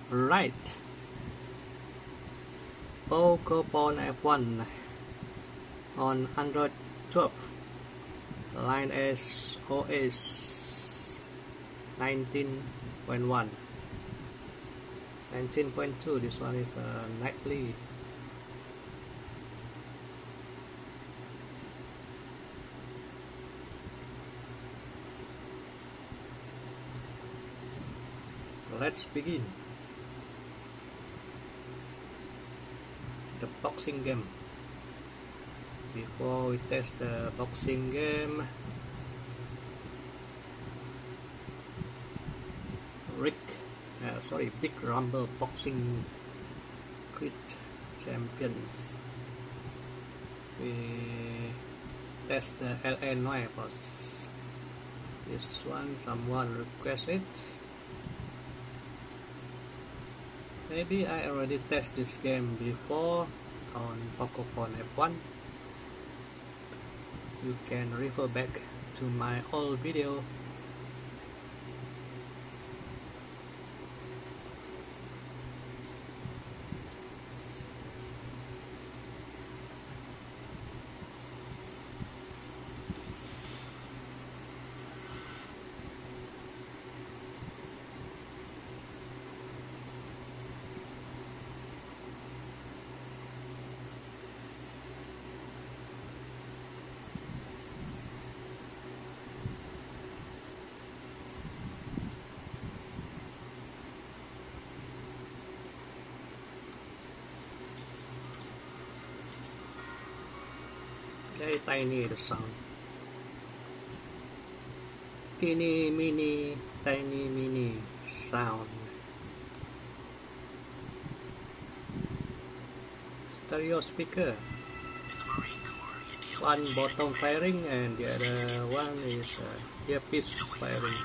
Right, Pokemon F1 on Android 12, Lineage OS 19.1. 19.2, this one is nightly. Let's begin the boxing game. Before we test the boxing game, Big Rumble Boxing Crit Champions. We test the LA Noire boss. This one someone requested. Maybe I already tested this game before on Pokemon F1. You can refer back to my old video. Very tiny the sound. Teeny mini, tiny mini sound. Stereo speaker. One bottom firing and the other one is earpiece firing.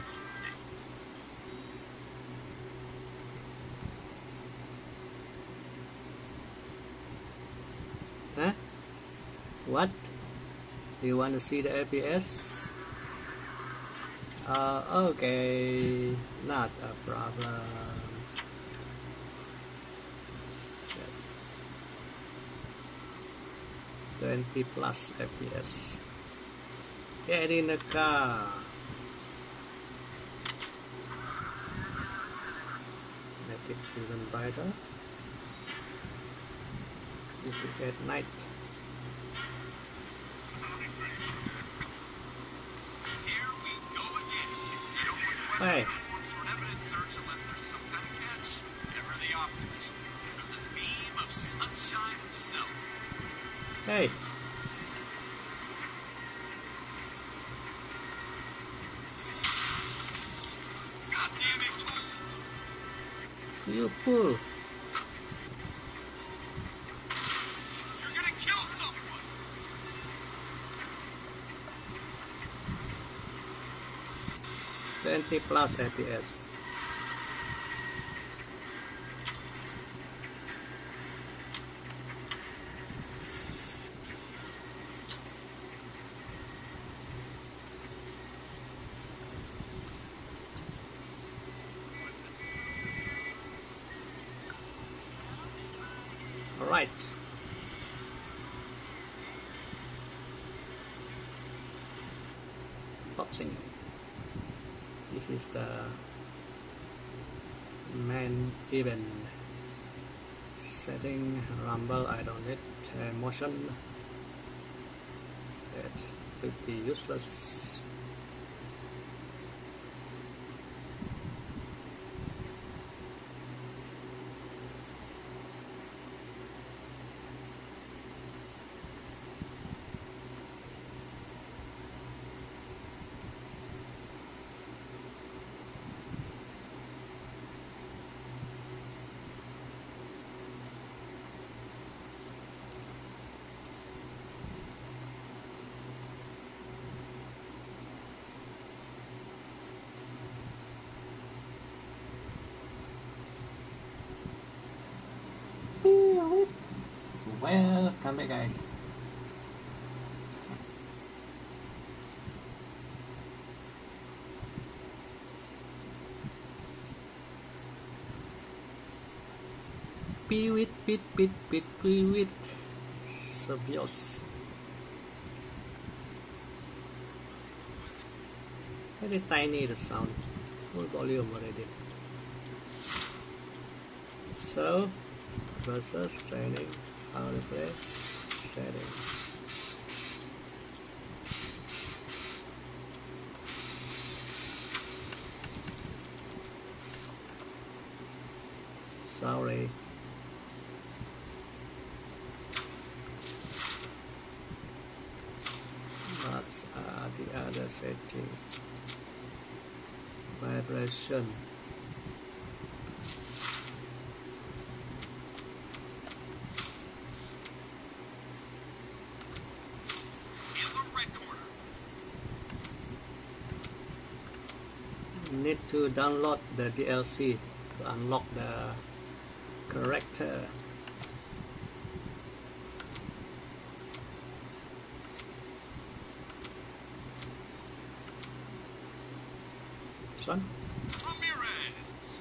Huh? What? Do you want to see the FPS? Okay, not a problem. Yes, 20 plus FPS. Get in the car. Make it even brighter. This is at night. Hey. Hey. You pull. You're gonna kill someone. 20 plus FPS. All right. Boxing. This is the main event. Setting Rumble, I don't need motion. That could be useless. Welcome back, guys. Piwit. Sabios. Very tiny the sound. Full volume already. So, versus training, how to play, setting. Sorry. That's the other setting. Vibration. In the red corner. Need to download the DLC to unlock the character. This one? Ramirez.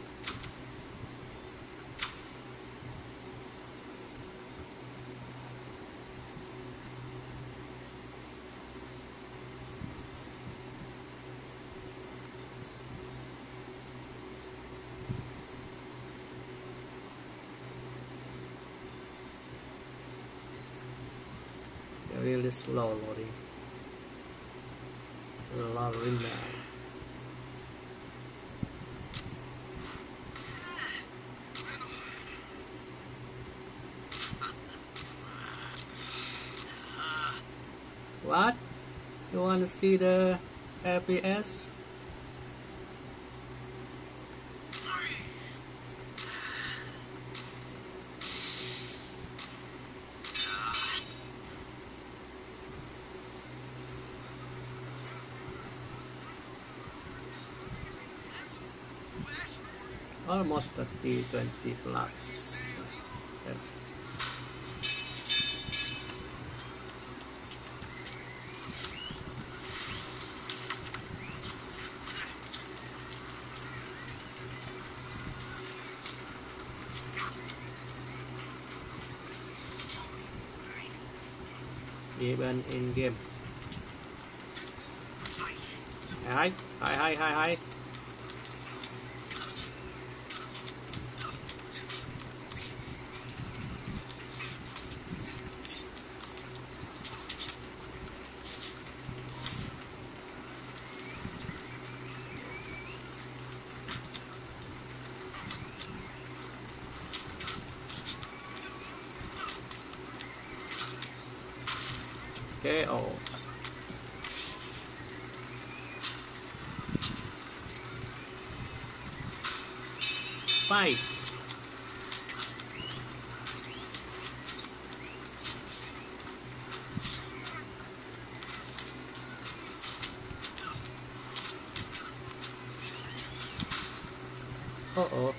They're really slow loading. Larina. What? You want to see the FPS? Almost 30, 20 plus. Yes. Even in game. Hi. KO. Fight. Uh-oh.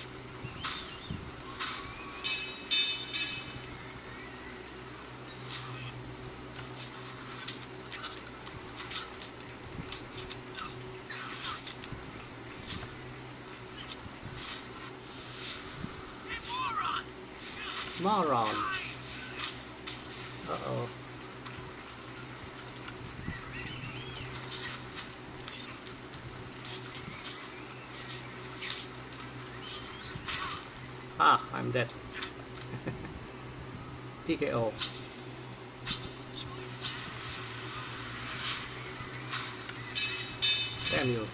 Moron. Uh-oh. Ah, I'm dead. TKO. Damn you.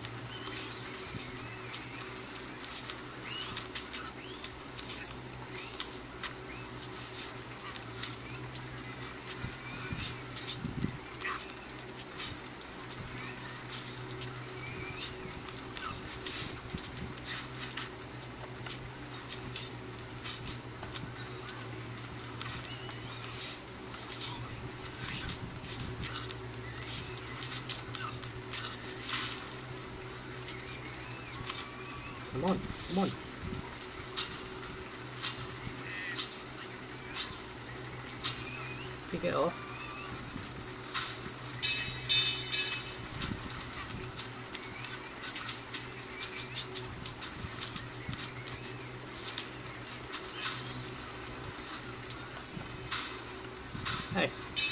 Come on. TKO. Hey.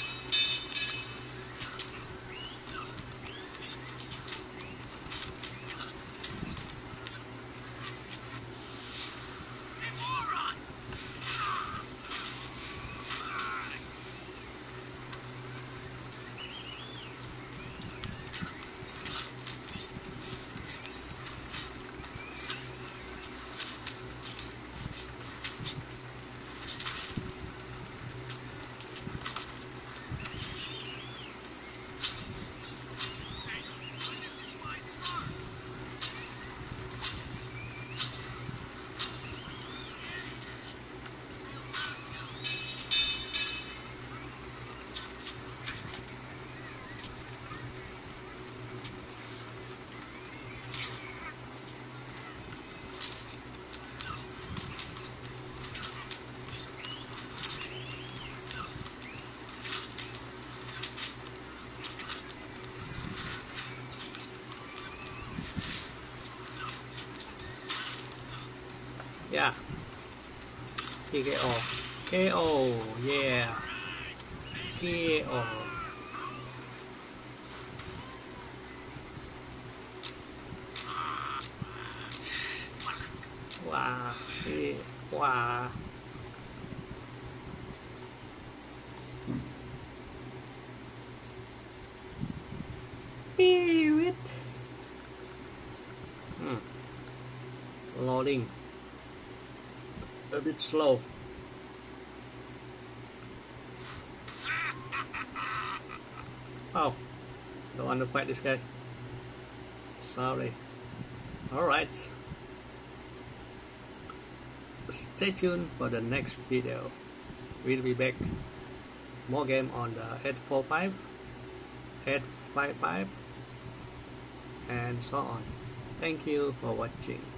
Yeah. KO. KO. Yeah. KO. Wow. Wow. It. Loading. A bit slow. Oh, don't want to fight this guy. Sorry. Alright. Stay tuned for the next video. We'll be back. More game on the 845, 855, and so on. Thank you for watching.